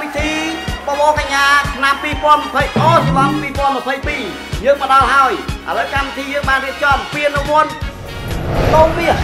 ពិធីបបកញ្ញាឆ្នាំ2020អូឆ្នាំ2022យើងមកដល់ហើយឥឡូវកម្មវិធីយើងបានរៀបចំពានរង្វាន់ដូងមាស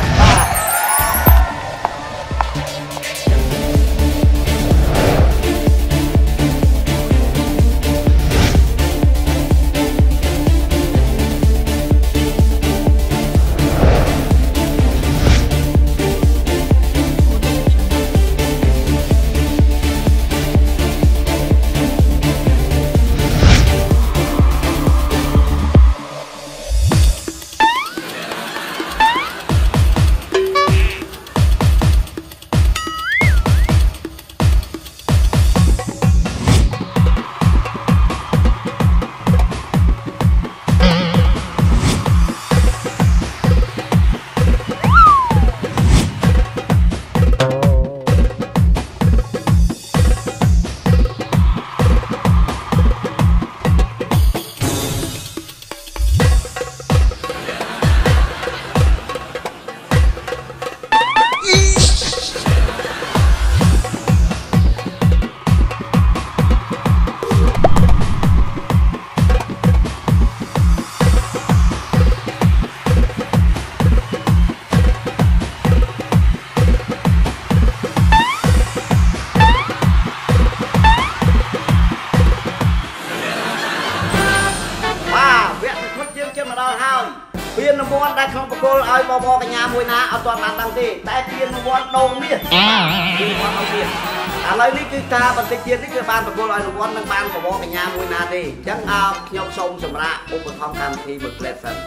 ពានរង្វាន់ដែលក្នុងបកគលឲ្យបបកញ្ញាមួយណាអត់ទាន់បានដឹងទេតែពានរង្វាន់ដូងមាសពានរង្វាន់ដូងមាសឥឡូវនេះគឺថាបន្តិចទៀតនេះគឺបានបកគលឲ្យរង្វាន់នឹងបានបបកញ្ញាមួយណាទេអញ្ចឹងខ្ញុំសូមសម្រាប់ឧបត្ថម្ភកម្មវិធីមួយផ្លែសិន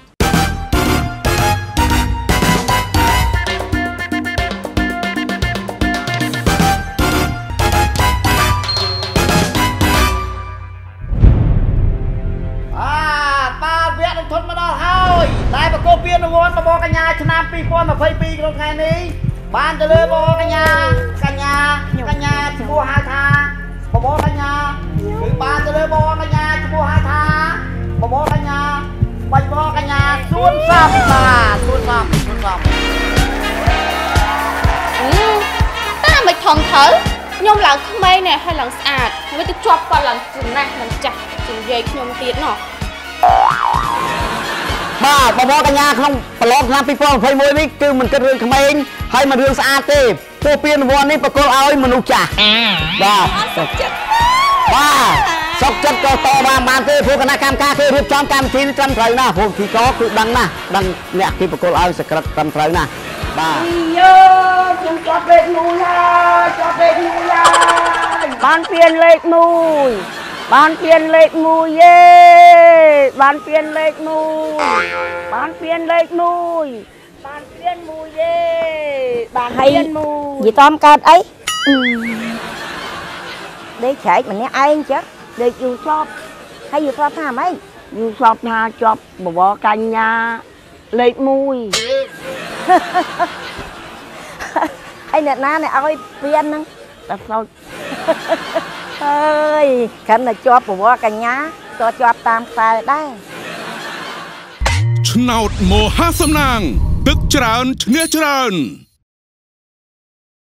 ធន់មកដល់ហើយតែប្រកបពានរង្វាន់បបកញ្ញាឆ្នាំ2022ក្នុងថ្ងៃនេះបានទៅលើបបកញ្ញាឈ្មោះហៅថាបបកញ្ញាគឺបានទៅលើបបកញ្ញាឈ្មោះហៅថាបបកញ្ញាបាច់បបកញ្ញាសួនសំបាទសួនសំតែមិនថងត្រូវខ្ញុំឡើងក្មេងនេះហើយឡើងស្អាតវាទៅជាប់គាត់ឡើងចំណាស់ឡើងចាស់ជាងយាយខ្ញុំទៀតណោះបាទបបកញ្ញាក្នុងប្រឡងឆ្នាំ2021នេះគឺមិនគិតរឿងក្មេងហើយមិនរឿងស្អាតទេពួកពានរង្វាន់នេះប្រគល់ឲ្យមនុស្សចាស់បាទសុខចិត្តបាទសុខចិត្តក៏តបានទេព្រោះគណៈកម្មការគេរៀបចំកម្មវិធីនេះត្រឹមត្រូវណាស់ព្រោះពិធីករគឺដឹងណាស់ដឹងអ្នកគេប្រគល់ឲ្យសក្តិត្រឹមត្រូវណាស់បាទយោខ្ញុំជាប់លេខ1ហើយបានពានលេខ1បានពានលេខ1យេបានពានលេខ1បានពានលេខ1បានពាន1យេបានពាន1យីតំកើតអីដេកច្រែកម្នាក់ឯងចឹងដេកយូរស្លាប់ហើយយូរស្លាប់ថាម៉េចយូរស្លាប់ថាជាប់បវរកញ្ញាលេខ1ហើយអ្នកណាអ្នកឲ្យពានហ្នឹងតែស្លូតអើយកាន់តែជាប់ប្រវត្តិកញ្ញាក៏ជាប់តាមខ្សែដែរឆ្នោតមហាសំណាងទឹកច្រើនឈ្នះច្រើន